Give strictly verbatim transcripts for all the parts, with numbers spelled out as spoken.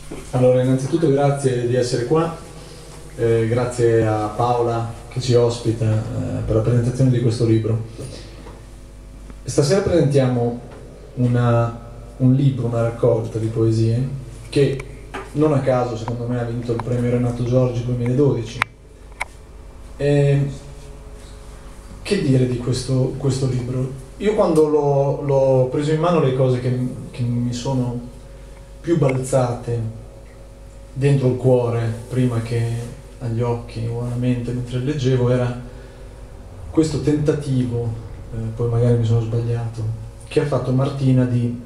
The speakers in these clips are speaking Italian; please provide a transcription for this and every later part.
Allora, innanzitutto grazie di essere qua, eh, grazie a Paola che ci ospita eh, per la presentazione di questo libro. Stasera presentiamo una, un libro, una raccolta di poesie che non a caso secondo me ha vinto il premio Renato Giorgi duemiladodici. E che dire di questo, questo libro? Io quando l'ho, l'ho preso in mano, le cose che, che mi sono più balzate dentro il cuore prima che agli occhi o alla mente mentre leggevo era questo tentativo, eh, poi magari mi sono sbagliato, che ha fatto Martina di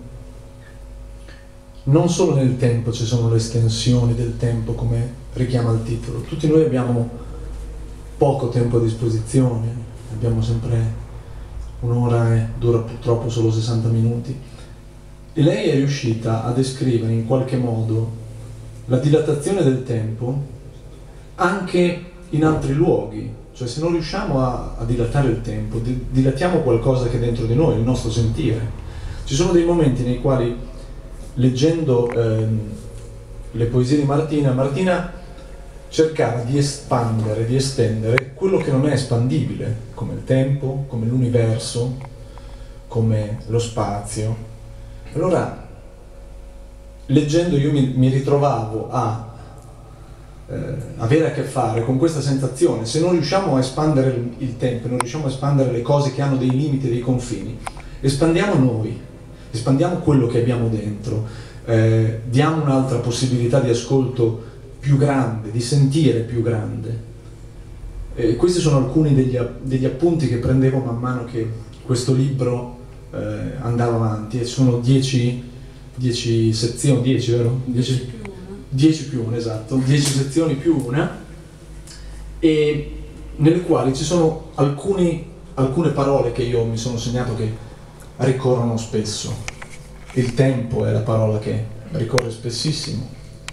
non solo nel tempo ci sono le estensioni del tempo come richiama il titolo, tutti noi abbiamo poco tempo a disposizione, abbiamo sempre un'ora e dura purtroppo solo sessanta minuti, e lei è riuscita a descrivere in qualche modo la dilatazione del tempo anche in altri luoghi. Cioè, se non riusciamo a, a dilatare il tempo, di, dilatiamo qualcosa che è dentro di noi, il nostro sentire. Ci sono dei momenti nei quali, leggendo ehm, le poesie di Martina, Martina cercava di espandere, di estendere quello che non è espandibile, come il tempo, come l'universo, come lo spazio. Allora, leggendo io mi, mi ritrovavo a eh, avere a che fare con questa sensazione: se non riusciamo a espandere il, il tempo, non riusciamo a espandere le cose che hanno dei limiti, dei confini, espandiamo noi, espandiamo quello che abbiamo dentro, eh, diamo un'altra possibilità di ascolto più grande, di sentire più grande. Eh, questi sono alcuni degli, degli appunti che prendevo man mano che questo libro eh, andava avanti, e sono dieci, dieci sezioni, dieci, vero? dieci, dieci più una, esatto, dieci sezioni più una, e nelle quali ci sono alcuni, alcune parole che io mi sono segnato che ricorrono spesso. Il tempo è la parola che ricorre spessissimo.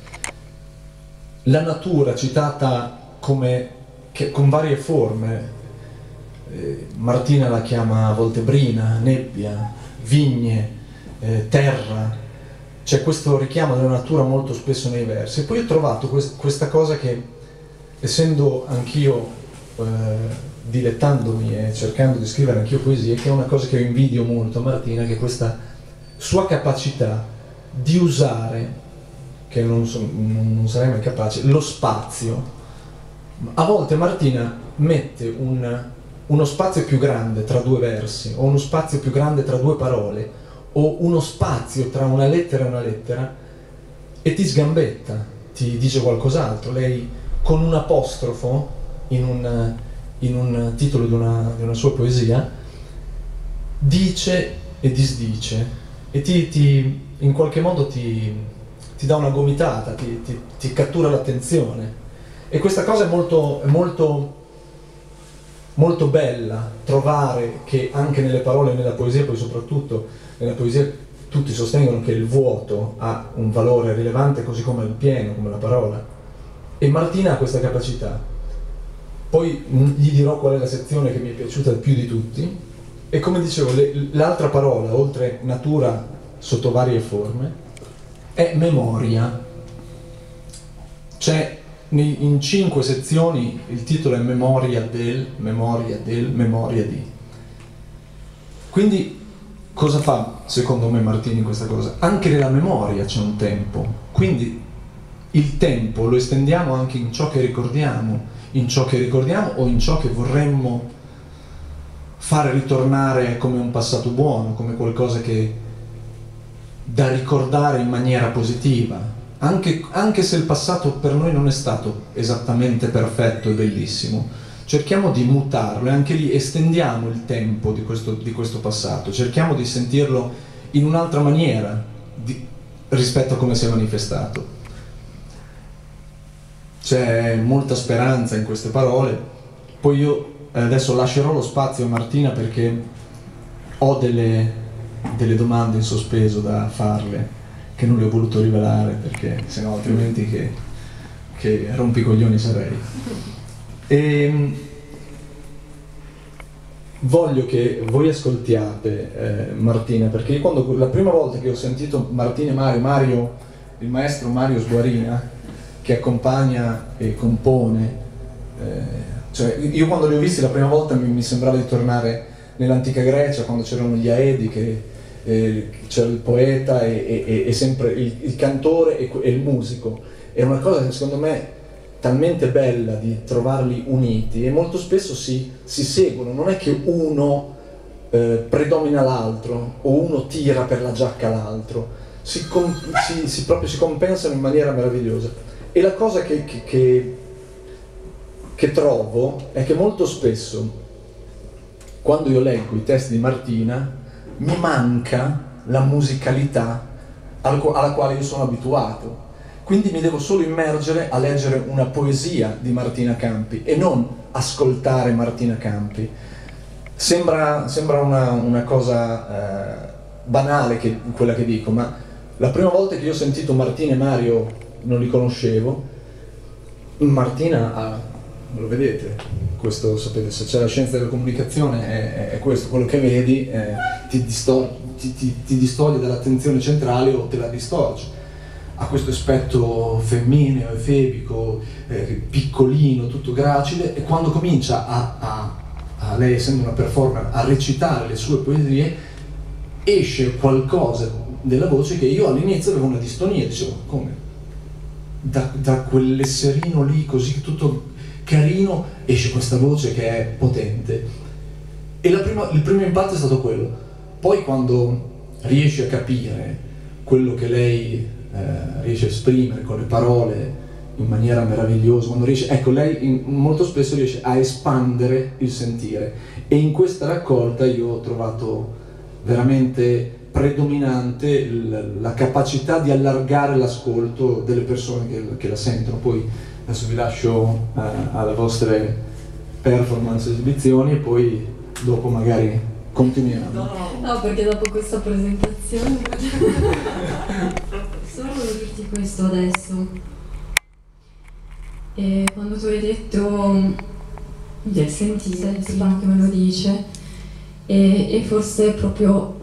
La natura citata come, che, con varie forme, eh, Martina la chiama a volte brina, nebbia, vigne, eh, terra. C'è questo richiamo della natura molto spesso nei versi. E poi ho trovato quest questa cosa che, essendo anch'io, eh, dilettandomi e cercando di scrivere anch'io poesie, che è una cosa che io invidio molto a Martina, che è questa sua capacità di usare, che non, so, non sarei mai capace, lo spazio. A volte Martina mette un, uno spazio più grande tra due versi, o uno spazio più grande tra due parole, o uno spazio tra una lettera e una lettera, e ti sgambetta, ti dice qualcos'altro. Lei con un apostrofo in un, in un titolo di una, di una sua poesia dice e disdice, e ti, ti, in qualche modo ti, ti dà una gomitata, ti, ti, ti cattura l'attenzione. E questa cosa è molto, è molto, molto bella, trovare che anche nelle parole e nella poesia, poi soprattutto nella poesia, tutti sostengono che il vuoto ha un valore rilevante, così come il pieno, come la parola. E Martina ha questa capacità. Poi gli dirò qual è la sezione che mi è piaciuta più di tutti. E come dicevo, l'altra parola, oltre natura sotto varie forme, è memoria. C'è in cinque sezioni, il titolo è memoria del, memoria del, memoria di. Quindi cosa fa secondo me Martina in questa cosa? Anche nella memoria c'è un tempo, quindi il tempo lo estendiamo anche in ciò che ricordiamo, in ciò che ricordiamo o in ciò che vorremmo fare ritornare come un passato buono, come qualcosa che da ricordare in maniera positiva, anche, anche se il passato per noi non è stato esattamente perfetto e bellissimo. Cerchiamo di mutarlo, e anche lì estendiamo il tempo di questo, di questo passato, cerchiamo di sentirlo in un'altra maniera di, rispetto a come si è manifestato. C'è molta speranza in queste parole. Poi io adesso lascerò lo spazio a Martina, perché ho delle, delle domande in sospeso da farle, che non le ho voluto rivelare, perché sennò altrimenti che, che rompicoglioni sarei. E voglio che voi ascoltiate eh, Martina, perché quando la prima volta che ho sentito Martina e Mario, Mario il maestro Mario Sguarina, che accompagna e compone. Eh, cioè, io quando li ho visti la prima volta mi, mi sembrava di tornare nell'antica Grecia, quando c'erano gli Aedi, che eh, c'era il poeta e, e, e sempre il, il cantore e, e il musico. È una cosa che secondo me talmente bella di trovarli uniti, e molto spesso si, si seguono, non è che uno eh, predomina l'altro o uno tira per la giacca l'altro, si, si, si, proprio si compensano in maniera meravigliosa. E la cosa che, che, che, che trovo è che molto spesso quando io leggo i testi di Martina mi manca la musicalità alla quale io sono abituato. Quindi mi devo solo immergere a leggere una poesia di Martina Campi e non ascoltare Martina Campi. Sembra, sembra una, una cosa eh, banale che, quella che dico, ma la prima volta che io ho sentito Martina e Mario non li conoscevo. Martina ha, lo vedete, questo sapete, se c'è la scienza della comunicazione è, è questo, quello che vedi eh, ti, distor ti, ti, ti distoglie dall'attenzione centrale o te la distorce. Ha questo aspetto femmineo, efebico, eh, piccolino, tutto gracile, e quando comincia a, a, a lei, essendo una performer, a recitare le sue poesie, esce qualcosa della voce che io all'inizio avevo una distonia, dicevo, come? Da, da quell'esserino lì, così tutto carino, esce questa voce che è potente. E la prima, il primo impatto è stato quello. Poi quando riesci a capire quello che lei Eh, riesce a esprimere con le parole in maniera meravigliosa, quando riesce, ecco, lei in, molto spesso riesce a espandere il sentire, e in questa raccolta io ho trovato veramente predominante il, la capacità di allargare l'ascolto delle persone che, che la sentono. Poi adesso vi lascio uh, alle vostre performance, esibizioni, e poi dopo magari continuiamo. No, no, perché dopo questa presentazione solo volevo dirti questo adesso. E quando tu hai detto del sentire, prima che me lo dice, e, e forse è proprio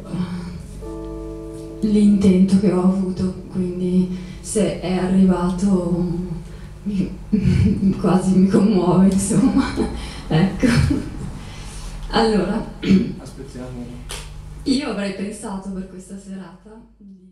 l'intento che ho avuto, quindi se è arrivato mi, quasi mi commuove, insomma. Ecco. Allora, aspettiamo. Io avrei pensato per questa serata